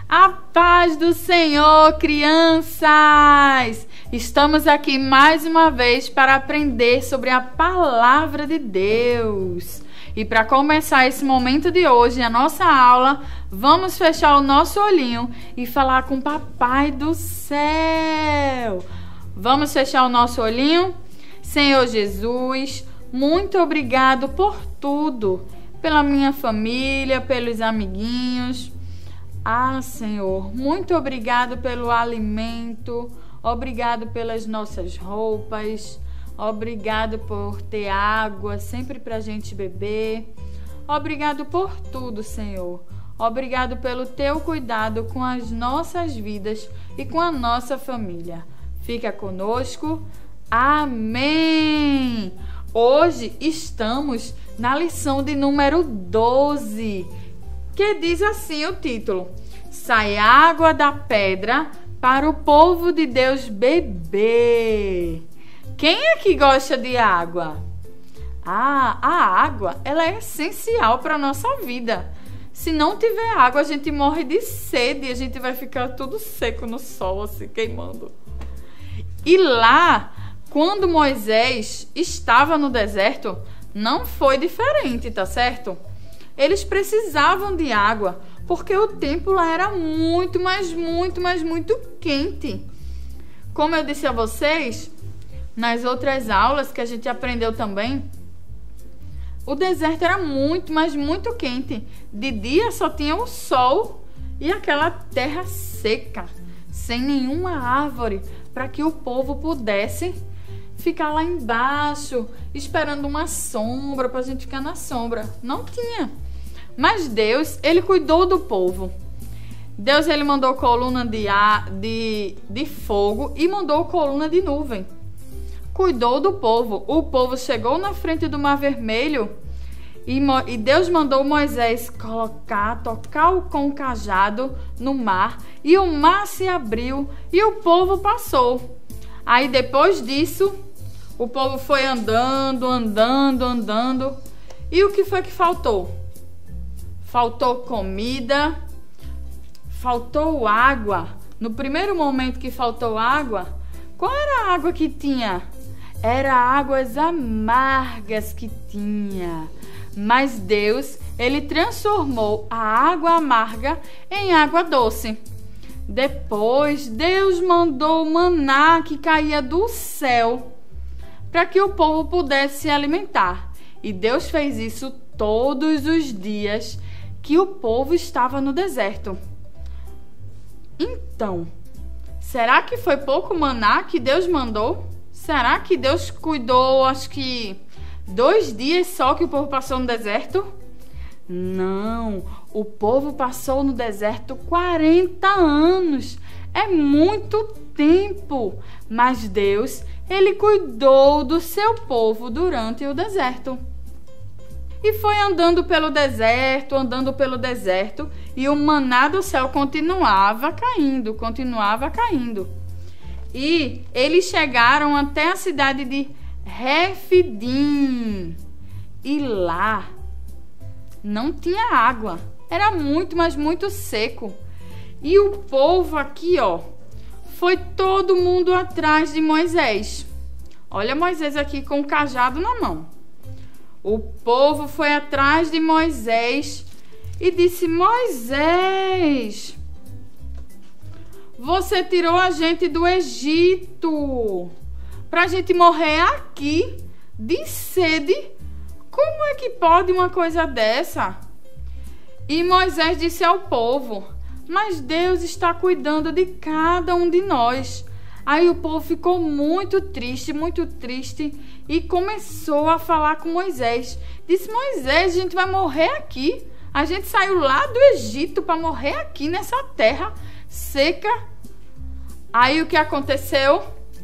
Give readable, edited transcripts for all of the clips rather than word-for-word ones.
A paz do Senhor, crianças! Estamos aqui mais uma vez para aprender sobre a palavra de Deus. E para começar esse momento de hoje, a nossa aula, vamos fechar o nosso olhinho e falar com o Papai do Céu. Vamos fechar o nosso olhinho? Senhor Jesus, muito obrigado por tudo, pela minha família, pelos amiguinhos. Senhor, muito obrigado pelo alimento, obrigado pelas nossas roupas, obrigado por ter água sempre para a gente beber. Obrigado por tudo, Senhor. Obrigado pelo teu cuidado com as nossas vidas e com a nossa família. Fica conosco. Amém! Hoje estamos na lição de número 12, que diz assim o título: Sai água da pedra para o povo de Deus beber. Quem é que gosta de água? A água, ela é essencial para a nossa vida. Se não tiver água, a gente morre de sede e a gente vai ficar tudo seco no sol, assim, queimando. E lá, quando Moisés estava no deserto, não foi diferente, tá certo? Eles precisavam de água, porque o tempo lá era muito quente. Como eu disse a vocês, nas outras aulas que a gente aprendeu também, o deserto era muito quente. De dia só tinha o sol e aquela terra seca, sem nenhuma árvore, para que o povo pudesse ficar lá embaixo, esperando uma sombra, para a gente ficar na sombra. Não tinha. Mas Deus, Ele cuidou do povo. Deus, Ele mandou coluna de fogo e mandou coluna de nuvem. Cuidou do povo. O povo chegou na frente do Mar Vermelho e Deus mandou Moisés tocar com o cajado no mar, e o mar se abriu e o povo passou. Aí depois disso, o povo foi andando. E o que foi que faltou? Faltou comida, faltou água. No primeiro momento que faltou água, qual era a água que tinha? Era águas amargas que tinha. Mas Deus, Ele transformou a água amarga em água doce. Depois, Deus mandou o maná que caía do céu para que o povo pudesse se alimentar. E Deus fez isso todos os dias que o povo estava no deserto. Então, será que foi pouco maná que Deus mandou? Será que Deus cuidou, acho que 2 dias só que o povo passou no deserto? Não, o povo passou no deserto 40 anos. É muito tempo. Mas Deus, Ele cuidou do seu povo durante o deserto. E foi andando pelo deserto, e o maná do céu continuava caindo. E eles chegaram até a cidade de Refidim. E lá não tinha água. Era muito seco. E o povo aqui, foi todo mundo atrás de Moisés. Olha Moisés aqui com o cajado na mão. O povo foi atrás de Moisés e disse: Moisés, você tirou a gente do Egito para a gente morrer aqui de sede. Como é que pode uma coisa dessa? E Moisés disse ao povo: mas Deus está cuidando de cada um de nós. Aí o povo ficou muito triste e começou a falar com Moisés. Disse: Moisés, a gente vai morrer aqui. A gente saiu lá do Egito para morrer aqui nessa terra seca. Aí o que aconteceu?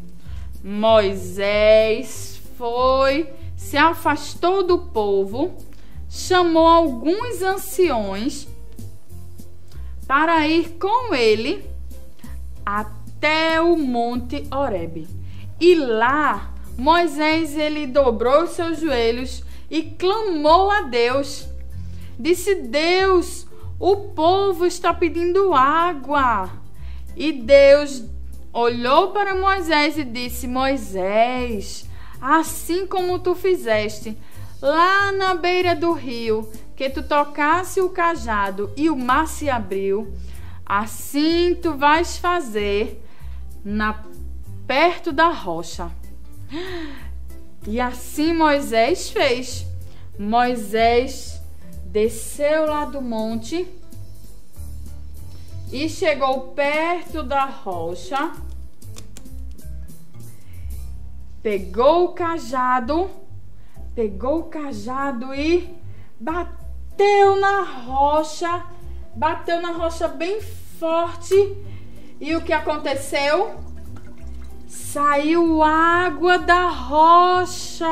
Moisés se afastou do povo, chamou alguns anciões para ir com ele até o Monte Horebe. E lá, Moisés, ele dobrou os seus joelhos e clamou a Deus. Disse: Deus, O povo está pedindo água. E Deus olhou para Moisés e disse: Moisés, assim como tu fizeste lá na beira do rio, que tu tocasse o cajado e o mar se abriu, assim tu vais fazer perto da rocha. E assim Moisés fez. Moisés desceu lá do monte e chegou perto da rocha, pegou o cajado e bateu na rocha bem forte. E o que aconteceu? Saiu água da rocha.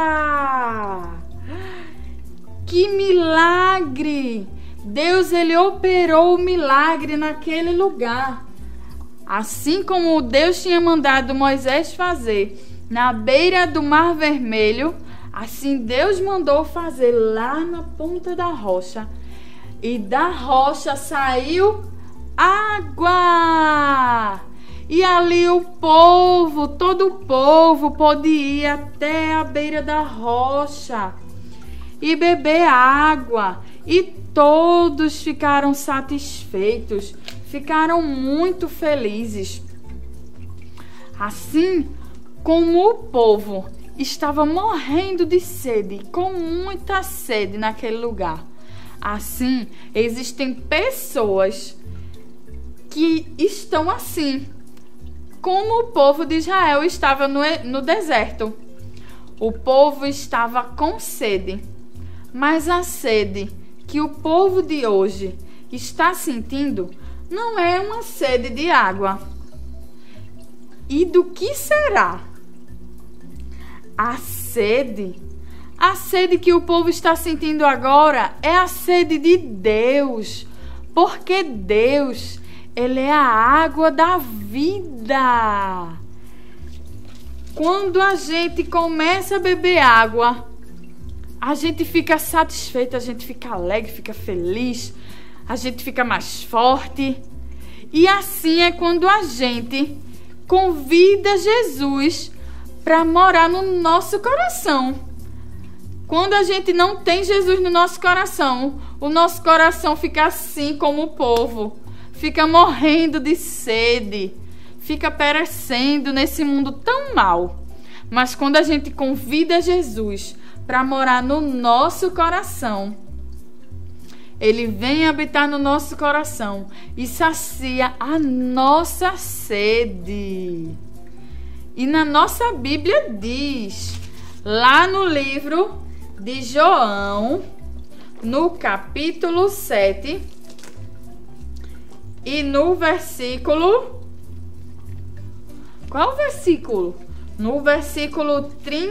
Que milagre! Deus, ele operou o milagre naquele lugar. Assim como Deus tinha mandado Moisés fazer na beira do Mar Vermelho, assim Deus mandou fazer lá na ponta da rocha. E da rocha saiu água. E ali o povo, todo o povo pôde ir até a beira da rocha e beber água. E todos ficaram satisfeitos, ficaram muito felizes. Assim como o povo estava morrendo de sede, com muita sede naquele lugar, assim existem pessoas que estão assim, como o povo de Israel estava no deserto. O povo estava com sede, mas a sede que o povo de hoje está sentindo não é uma sede de água. E do que será? A sede que o povo está sentindo agora é a sede de Deus, porque Deus, ele é a água da vida. Quando a gente começa a beber água, a gente fica satisfeito, a gente fica alegre, fica feliz, a gente fica mais forte. E assim é quando a gente convida Jesus para morar no nosso coração. Quando a gente não tem Jesus no nosso coração, o nosso coração fica assim como o povo, fica morrendo de sede, fica perecendo nesse mundo tão mal. Mas quando a gente convida Jesus para morar no nosso coração, ele vem habitar no nosso coração e sacia a nossa sede. E na nossa Bíblia diz, lá no livro de João, no capítulo 7, e no versículo... Qual versículo? No versículo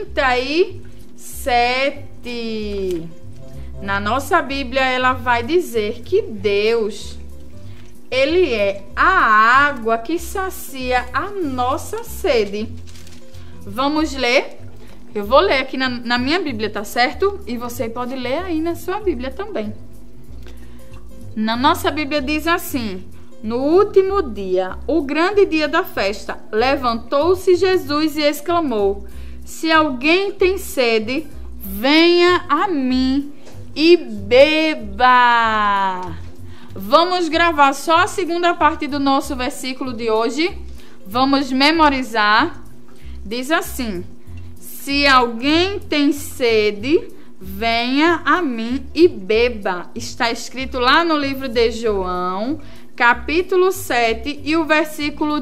37. Na nossa Bíblia, ela vai dizer que Deus, ele é a água que sacia a nossa sede. Vamos ler? Eu vou ler aqui na minha Bíblia, tá certo? E você pode ler aí na sua Bíblia também. Na nossa Bíblia diz assim: no último dia, o grande dia da festa, levantou-se Jesus e exclamou: se alguém tem sede, venha a mim e beba. Vamos gravar só a segunda parte do nosso versículo de hoje. Vamos memorizar. Diz assim: se alguém tem sede, venha a mim e beba. Está escrito lá no livro de João, capítulo 7 e o versículo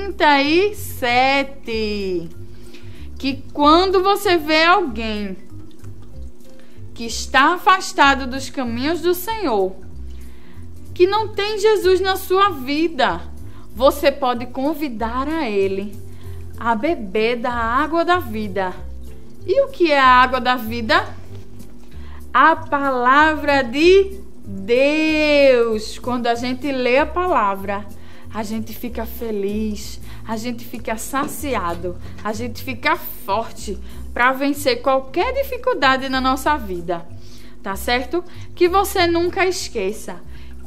37. Que quando você vê alguém que está afastado dos caminhos do Senhor, que não tem Jesus na sua vida, você pode convidar a ele a beber da água da vida. E o que é a água da vida? A palavra de Deus. Quando a gente lê a palavra, a gente fica feliz, a gente fica saciado, a gente fica forte para vencer qualquer dificuldade na nossa vida, tá certo? Que você nunca esqueça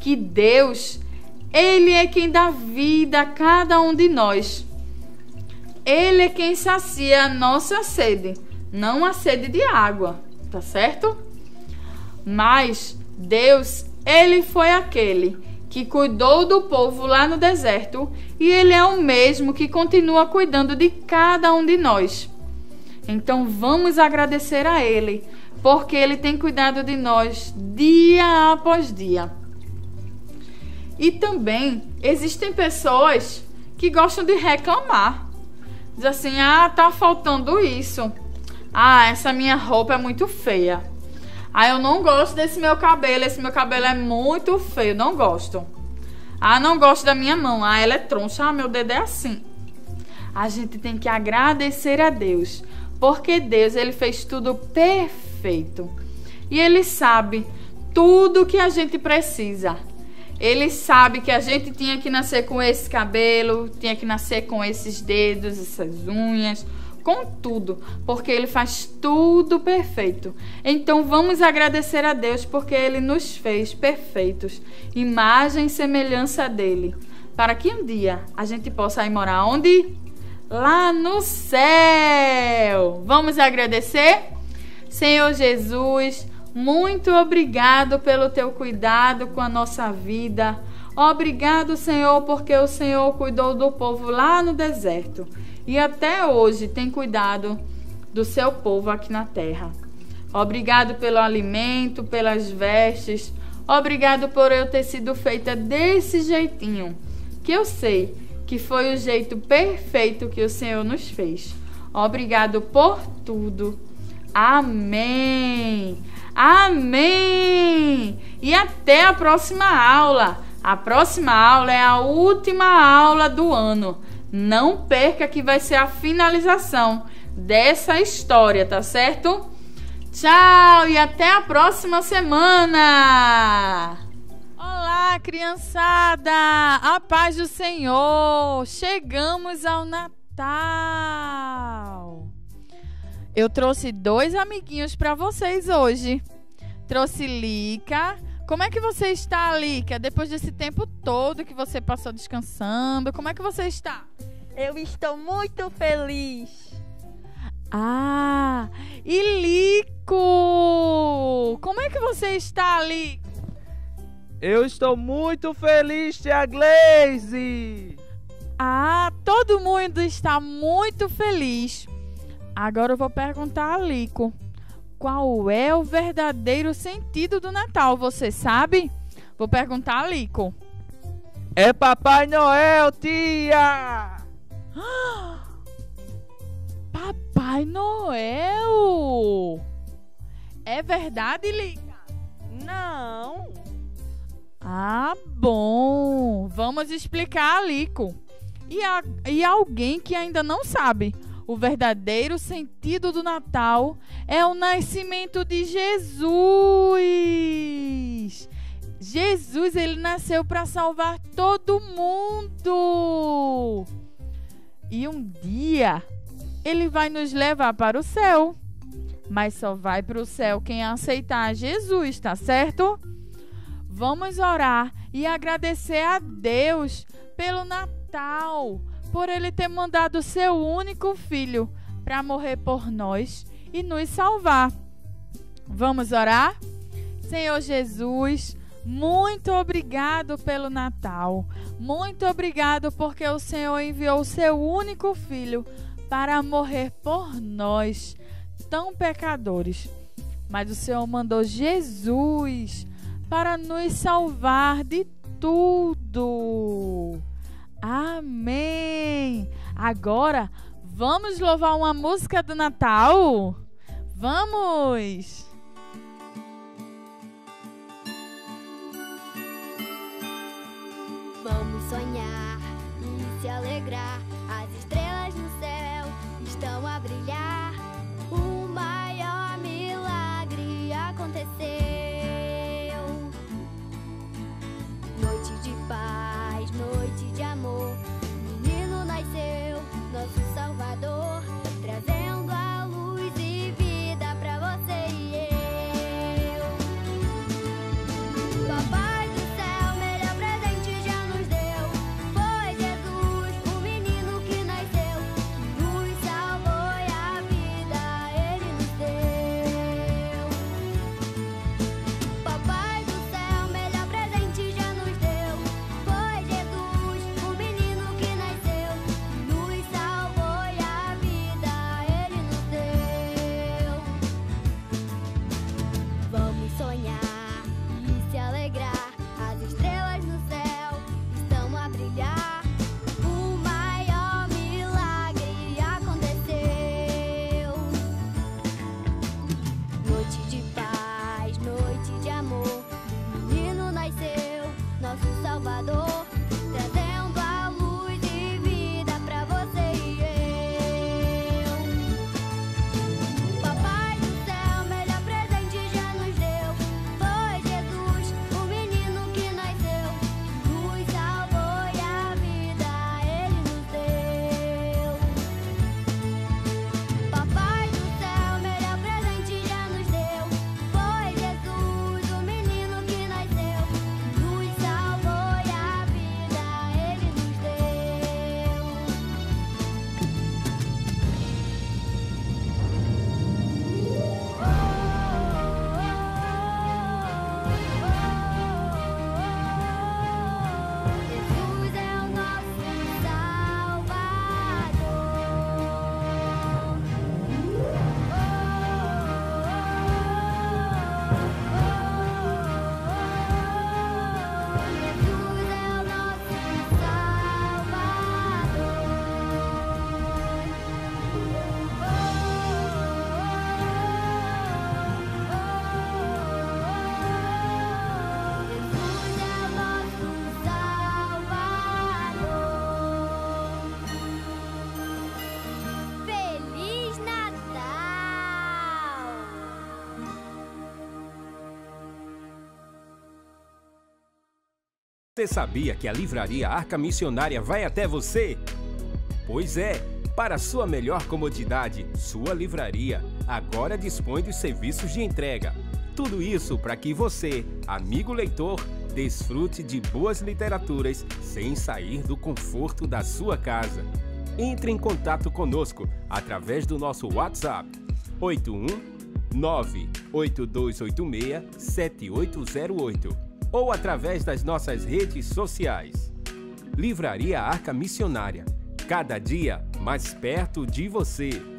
que Deus, Ele é quem dá vida a cada um de nós. Ele é quem sacia a nossa sede, não a sede de água, tá certo? Mas Deus, Ele foi aquele que cuidou do povo lá no deserto e Ele é o mesmo que continua cuidando de cada um de nós. Então vamos agradecer a Ele, porque Ele tem cuidado de nós dia após dia. E também existem pessoas que gostam de reclamar. Diz assim, tá faltando isso. Essa minha roupa é muito feia. Eu não gosto desse meu cabelo, esse meu cabelo é muito feio, não gosto. Não gosto da minha mão, ela é troncha, meu dedo é assim. A gente tem que agradecer a Deus, porque Deus, Ele fez tudo perfeito. E Ele sabe tudo que a gente precisa. Ele sabe que a gente tinha que nascer com esse cabelo, tinha que nascer com esses dedos, essas unhas, com tudo, porque Ele faz tudo perfeito. Então vamos agradecer a Deus, porque Ele nos fez perfeitos, imagem e semelhança dEle, para que um dia a gente possa ir morar onde? Lá no céu. Vamos agradecer? Senhor Jesus, muito obrigado pelo teu cuidado com a nossa vida. Obrigado, Senhor, porque o Senhor cuidou do povo lá no deserto e até hoje tem cuidado do seu povo aqui na terra. Obrigado pelo alimento, pelas vestes. Obrigado por eu ter sido feita desse jeitinho, que eu sei que foi o jeito perfeito que o Senhor nos fez. Obrigado por tudo. Amém. Amém! E até a próxima aula. A próxima aula é a última aula do ano. Não perca que vai ser a finalização dessa história, tá certo? Tchau e até a próxima semana! Olá, criançada! A paz do Senhor! Chegamos ao Natal! Eu trouxe 2 amiguinhos para vocês hoje. Trouxe Lica. Como é que você está, Lica? Depois desse tempo todo que você passou descansando, como é que você está? Eu estou muito feliz. E Lico? Como é que você está, Lico? Eu estou muito feliz, tia Gleice. Todo mundo está muito feliz. Agora eu vou perguntar a Lico, qual é o verdadeiro sentido do Natal? Você sabe? Vou perguntar a Lico. É Papai Noel, tia! Papai Noel! É verdade, Lica? Não. Bom. Vamos explicar a Lico. E alguém que ainda não sabe. O verdadeiro sentido do Natal é o nascimento de Jesus. Jesus, ele nasceu para salvar todo mundo. E um dia, ele vai nos levar para o céu. Mas só vai para o céu quem aceitar Jesus, tá certo? Vamos orar e agradecer a Deus pelo Natal, por Ele ter mandado o seu único filho para morrer por nós e nos salvar. Vamos orar? Senhor Jesus, muito obrigado pelo Natal. Muito obrigado porque o Senhor enviou o seu único filho para morrer por nós, tão pecadores. Mas o Senhor mandou Jesus para nos salvar de tudo. Amém! Agora, vamos louvar uma música do Natal? Vamos! Vamos sonhar e se alegrar. As estrelas no céu estão a brilhar. O maior milagre aconteceu. Noite de paz, noite de amor. Menino nasceu, nosso Salvador, trazendo a luz e vida pra você e eu. Papai do céu, Você sabia que a Livraria Arca Missionária vai até você? Pois é, para sua melhor comodidade, sua livraria agora dispõe dos serviços de entrega. Tudo isso para que você, amigo leitor, desfrute de boas literaturas sem sair do conforto da sua casa. Entre em contato conosco através do nosso WhatsApp 81982867808 ou através das nossas redes sociais. Livraria Arca Missionária, cada dia mais perto de você.